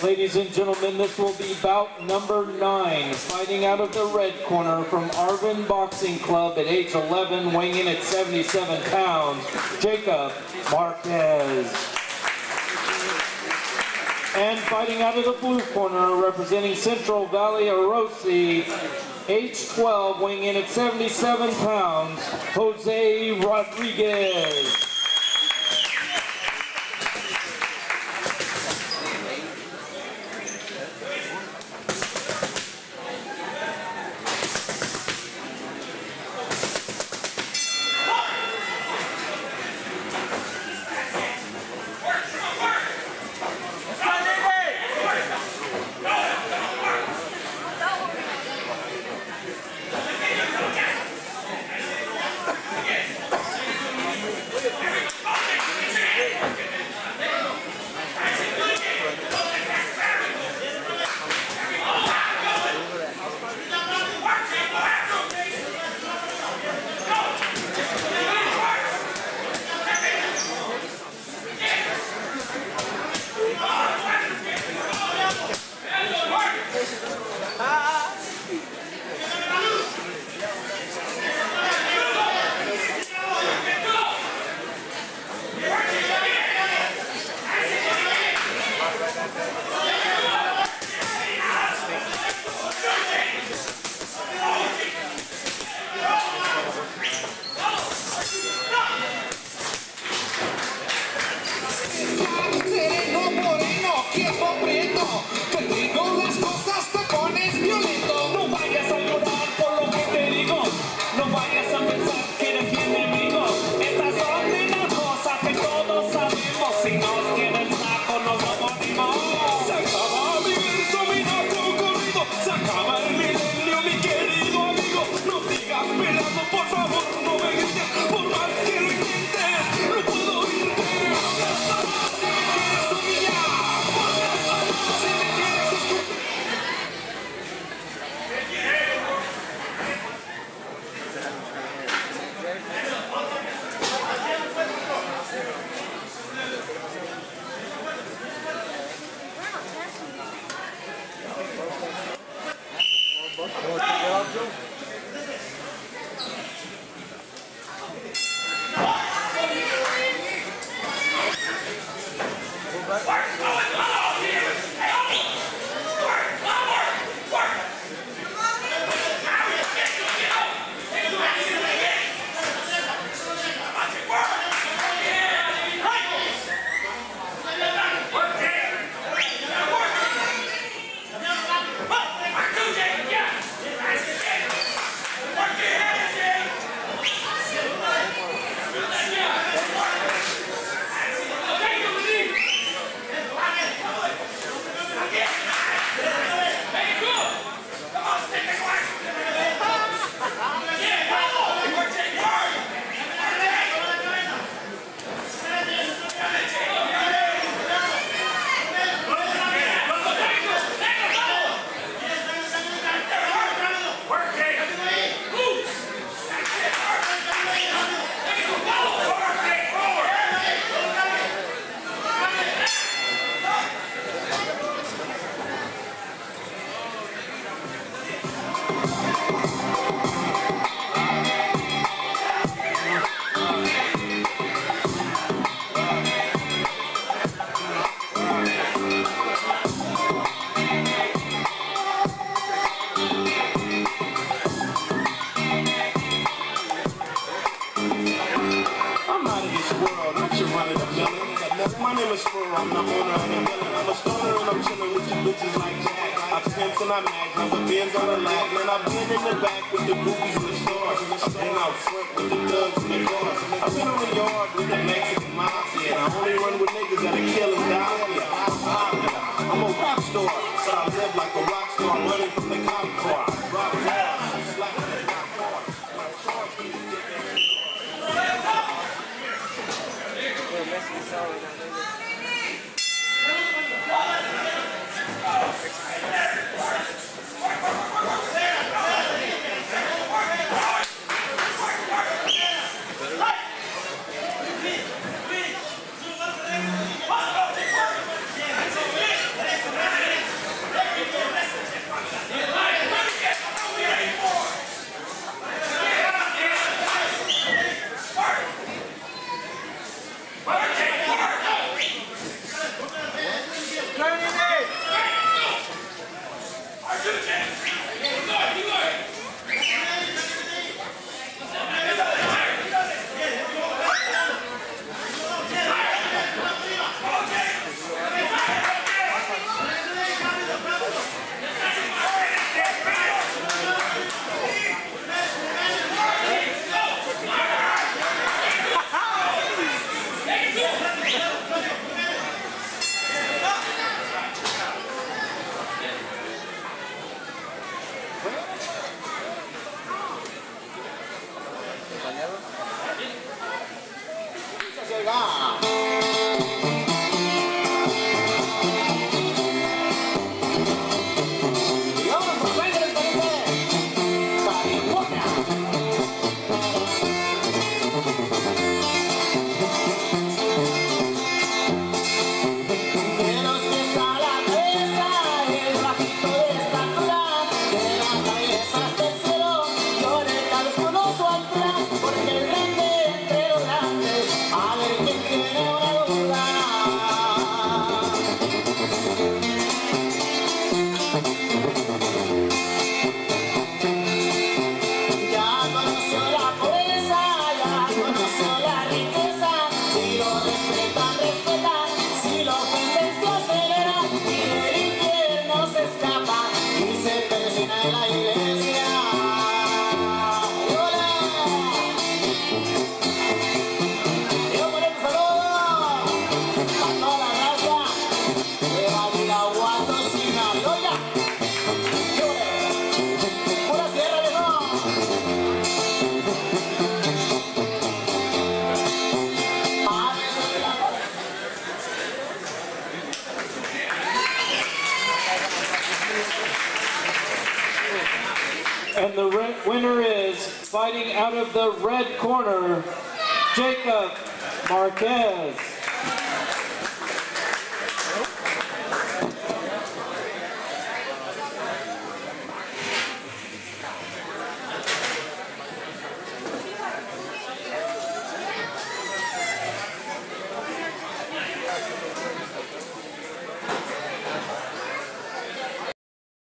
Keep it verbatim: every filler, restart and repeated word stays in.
Ladies and gentlemen, this will be bout number nine. Fighting out of the red corner from Aleman Boxing Club at age eleven, weighing in at seventy-seven pounds, Jacob Marquez. And fighting out of the blue corner, representing Central Valley, Orosi, age twelve, weighing in at seventy-seven pounds, Jose Rodriguez. My name is Fur, I'm the owner of the building. I'm a stoner and I'm chilling with you bitches like Jack. I pimps and I mags, I'm the Benz on the lag. Man, I've been in the back with the groupies in the stores. I've been out front with the thugs in the cars. I've been on the yard with the Mexican mafia. And I only run with niggas that'll kill us down here. I'm a rock star, so I live like a rock star, running from the cop car. Rock hard, slapping the cop car. My charge is different. Let's go. And the red winner is, fighting out of the red corner, Jacob Marquez.